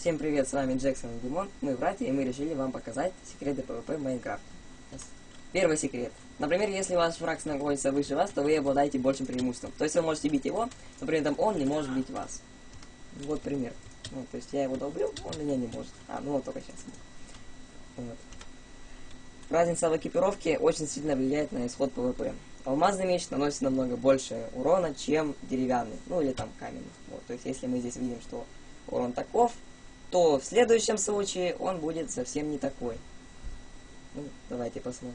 Всем привет, с вами Джексон и Димон. Мы братья, и мы решили вам показать секреты PvP в Майнкрафте. Первый секрет. Например, если ваш враг находится выше вас, то вы обладаете большим преимуществом. То есть вы можете бить его, но при этом он не может бить вас. Вот пример. Ну, то есть я его долблю, он меня не может. Ну вот только сейчас. Вот. Разница в экипировке очень сильно влияет на исход PvP. Алмазный меч наносит намного больше урона, чем деревянный, ну или там каменный. Вот. То есть если мы здесь видим, что урон таков, то в следующем случае он будет совсем не такой. Ну, давайте посмотрим.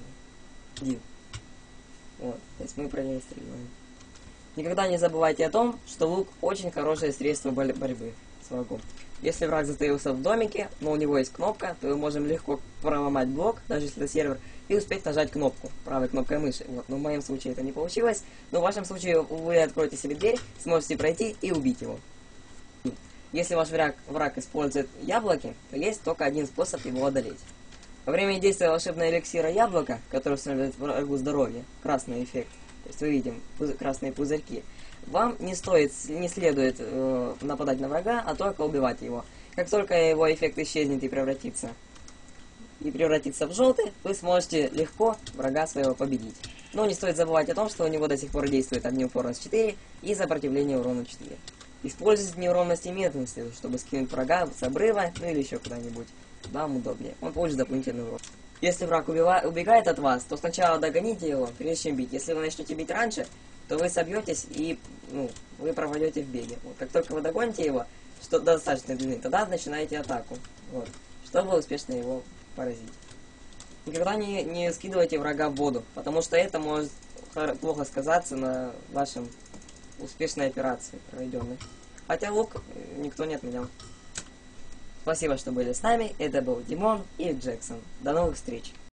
Вот, то есть мы проверяем стреляем. Никогда не забывайте о том, что лук очень хорошее средство борьбы с врагом. Если враг затаился в домике, но у него есть кнопка, то мы можем легко проломать блок, даже если это сервер, и успеть нажать кнопку правой кнопкой мыши. Вот, но в моем случае это не получилось. Но в вашем случае вы откроете себе дверь, сможете пройти и убить его. Если ваш враг использует яблоки, то есть только один способ его одолеть. Во время действия волшебного эликсира яблока, который устанавливает врагу здоровье, красный эффект, то есть мы видим красные пузырьки, вам не следует нападать на врага, а только убивать его. Как только его эффект исчезнет и превратится в желтый, вы сможете легко врага своего победить. Но не стоит забывать о том, что у него до сих пор действует огнеупорность 4 и сопротивление урону 4. Используйте неровности местности, чтобы скинуть врага с обрыва, ну или еще куда-нибудь. Вам удобнее. Он получит дополнительный урон. Если враг убегает от вас, то сначала догоните его, прежде чем бить. Если вы начнете бить раньше, то вы собьетесь и вы пропадете в беге. Вот, как только вы догоните его, что достаточно длины, тогда начинаете атаку. Вот, чтобы успешно его поразить. Никогда не скидывайте врага в воду, потому что это может плохо сказаться на вашем успешной операции проведенной. Хотя лук никто не отменял. Спасибо, что были с нами. Это был Димон и Джексон. До новых встреч.